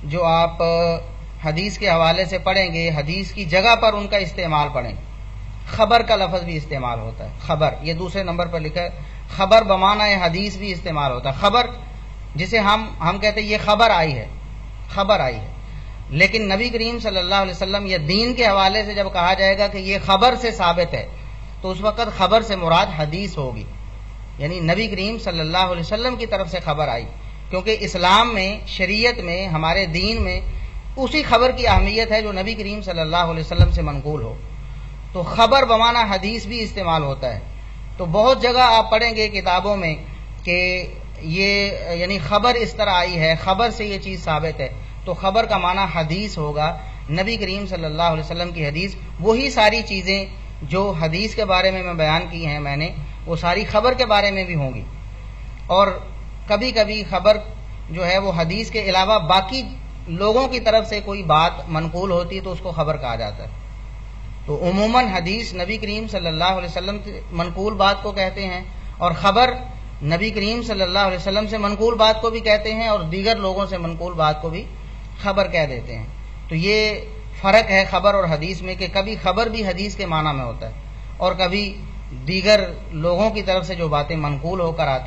جو آپ حدیث کے حوالے سے پڑھیں گے، حدیث کی جگہ پر ان کا استعمال پڑھیں. خبر کا لفظ بھی استعمال ہوتا ہے. خبر یہ دوسرے نمبر پر لکھا ہے. خبر بمعنی حدیث بھی استعمال ہوتا ہے. خبر جسے ہم کہتے ہیں یہ خبر آئی ہے، خبر آئی ہے. لیکن نبی کریم صلی اللہ علیہ وسلم یا دین کے حوالے سے جب کہا جائے گا کہ یہ خبر سے ثابت ہے تو اس وقت خبر سے مراد حدیث ہوگی، یعنی نبی کریم صلی اللہ علیہ وسلم کی طرف سے خبر آئی. کیونکہ اسلام میں، شریعت میں، ہمارے دین میں اسی خبر کی اہمیت ہے جو نبی کریم صلی اللہ علیہ وسلم سے منقول ہو. تو خبر بمعنی حدیث بھی استعمال ہوتا ہے. تو بہت جگہ آپ پڑھیں گے کتابوں میں کہ یہ یعنی خبر اس طرح آئی ہے، خبر سے یہ چیز ثابت ہے. تو خبر کا معنی حدیث ہوگا، نبی کریم صلی اللہ علیہ وسلم کی حدیث. وہی ساری چیزیں جو حدیث کے بارے میں بیان کی ہیں میں نے، وہ ساری خبر کے بارے میں بھی ہوں گی. اور کبھی کبھی خبر جو ہے وہ حدیث کے علاوہ باقی لوگوں کی طرف سے کوئی بات منقول ہوتی ہے تو اس کو خبر کہا جاتا ہے. تو عموماً حدیث نبی کریم صلی اللہ علیہ وسلم سے منقول بات کو کہتے ہیں، اور خبر نبی کریم صلی اللہ علیہ وسلم سے منقول بات کو بھی کہتے ہیں، اور دیگر لوگوں سے منقول بات کو بھی خبر کہہ دیتے ہیں. تو یہ فرق ہے خبر اور حدیث میں کہ کبھی خبر بھی حدیث کے معنی میں ہوتا ہے اور کبھی دیگر لوگوں کی طرف سے جو باتیں منقول ہو کر آتی